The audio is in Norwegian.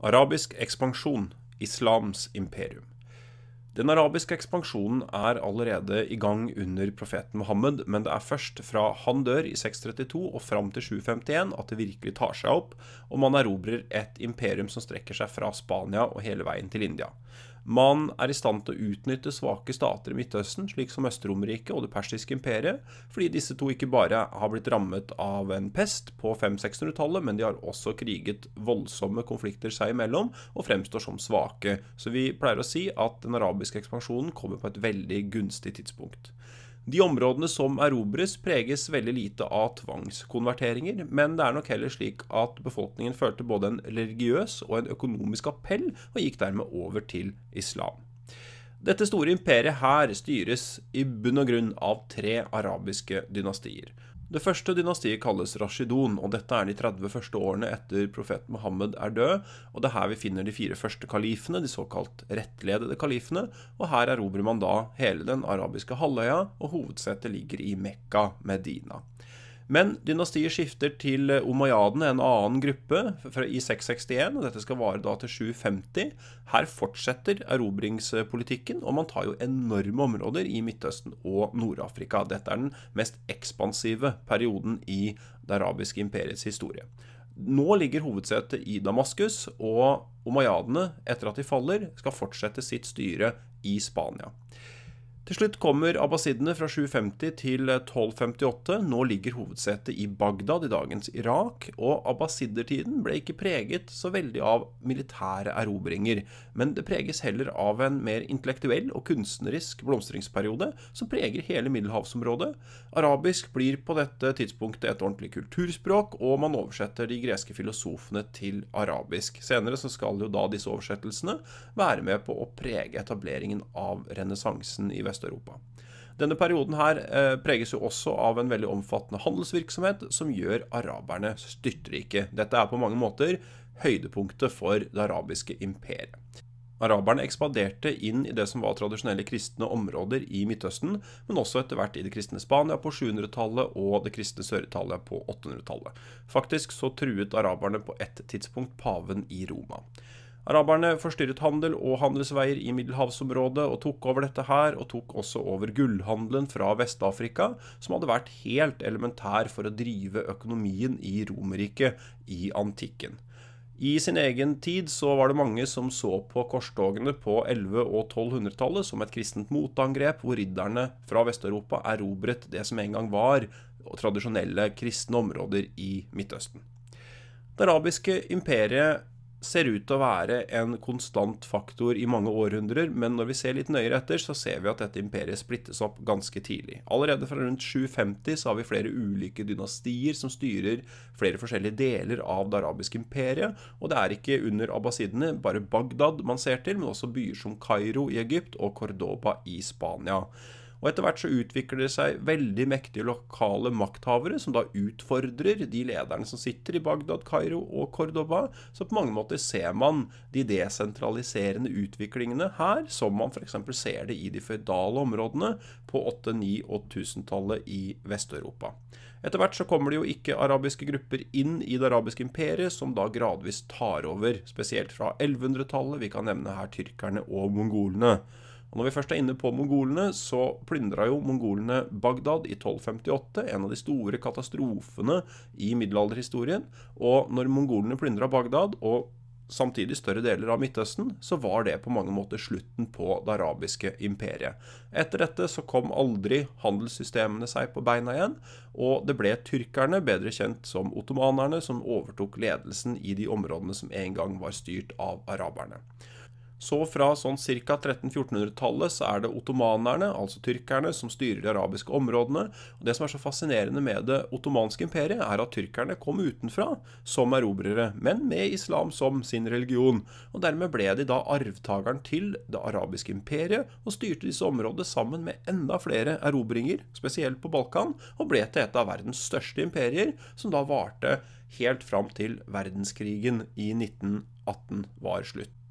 Arabisk ekspansjon, islams imperium. Den arabiske ekspansjonen er allerede i gang under profeten Muhammed, men det er først fra han dør i 632 og fram til 751 at det virkelig tar seg opp, og man erobrer et imperium som strekker seg fra Spania og hele veien til India. Man er i stand til å utnytte svake stater i Midtøsten, slik som Øst-Romerriket og det persiske imperiet, fordi disse to ikke bare har blitt rammet av en pest på 500-600-tallet, men de har også kriget voldsomme konflikter seg imellom og fremstår som svake. Så vi pleier å si at den arabiske ekspansjonen kommer på et veldig gunstig tidspunkt. De områdene som erobres preges veldig lite av tvangskonverteringer, men det er nok heller slik at befolkningen følte både en religiøs og en økonomisk appell, og gikk dermed over til islam. Dette store imperiet her styres i bunn og grunn av 3 arabiske dynastier. Det første dynastiet kalles Rashidun, og dette er de 30 første årene etter profeten Muhammed er død, og det er her vi finner de 4 første kalifene, de såkalt rettledede kalifene, og her erobrer man da hele den arabiske halvøya, og hovedsetet ligger i Mekka, Medina. Men dynastiet skifter til Umayyadene, en annen gruppe, i 661, og dette skal vare da til 750. Her fortsetter erobringspolitikken, og man tar jo enorme områder i Midtøsten og Nord-Afrika. Dette er den mest ekspansive perioden i det arabiske imperiets historie. Nå ligger hovedsetet i Damaskus, og Umayyadene, etter at de faller, skal fortsette sitt styre i Spania. Til slutt kommer abbasidene fra 750 til 1258. Nå ligger hovedsetet i Bagdad i dagens Irak, og abbasidertiden ble ikke preget så veldig av militære erobringer, men det preges heller av en mer intellektuell og kunstnerisk blomstringsperiode som preger hele Middelhavsområdet. Arabisk blir på dette tidspunktet et ordentlig kulturspråk, og man oversetter de greske filosofene til arabisk. Senere så skal jo da disse oversettelsene være med på å prege etableringen av renessansen i Vest-Europa. Denne perioden her preges jo også av en veldig omfattende handelsvirksomhet som gjør araberne styrtrike. Dette er på mange måter høydepunktet for det arabiske imperiet. Araberne ekspanderte inn i det som var tradisjonelle kristne områder i Midtøsten, men også etter hvert i det kristne Spania på 700-tallet og det kristne Sør-Italia på 800-tallet. Faktisk så truet araberne på et tidspunkt paven i Roma. Araberne forstyrret handel og handelsveier i Middelhavsområdet og tok over dette her, og tok også over gullhandelen fra Vest-Afrika, som hadde vært helt elementær for å drive økonomien i Romerriket i antikken. I sin egen tid så var det mange som så på korstogene på 1100- og 1200-tallet som et kristent motangrep, hvor ridderne fra Vest-Europa erobret det som en gang var tradisjonelle kristne områder i Midtøsten. Det arabiske imperiet ser ut til å være en konstant faktor i mange århundrer, men når vi ser litt nøyere etter, så ser vi at dette imperiet splittes opp ganske tidlig. Allerede fra rundt 750 så har vi flere ulike dynastier som styrer flere forskjellige deler av det arabiske imperiet, og det er ikke under abbasidene bare Bagdad man ser til, men også byer som Kairo i Egypt og Cordoba i Spania. Og etter hvert så utvikler det seg veldig mektige lokale makthavere som da utfordrer de lederne som sitter i Bagdad, Kairo og Cordoba. Så på mange måter ser man de desentraliserende utviklingene her, som man for eksempel ser det i de feudale områdene på 8-, 9- og 1000-tallet i Vest-Europa. Etter hvert så kommer det jo ikke-arabiske grupper inn i det arabiske imperiet, som da gradvis tar over, spesielt fra 1100-tallet. Vi kan nevne her tyrkerne og mongolene. Og når vi først er inne på mongolene, så plyndret jo mongolene Bagdad i 1258, en av de store katastrofene i middelalderhistorien. Og når mongolene plyndret Bagdad, og samtidig større deler av Midtøsten, så var det på mange måter slutten på det arabiske imperiet. Etter dette så kom aldri handelssystemene seg på beina igjen, og det ble tyrkerne, bedre kjent som ottomanerne, som overtok ledelsen i de områdene som en gang var styrt av araberne. Så fra sånn ca. 1300-1400-tallet så er det ottomanerne, altså tyrkerne, som styrer de arabiske områdene. Og det som er så fascinerende med det ottomanske imperiet er at tyrkerne kom utenfra som erobrere, men med islam som sin religion. Og dermed ble de da arvtageren til det arabiske imperiet, og styrte disse områdene sammen med enda flere erobringer, spesielt på Balkan, og ble til et av verdens største imperier, som da varte helt fram til verdenskrigen i 1918 var slutt.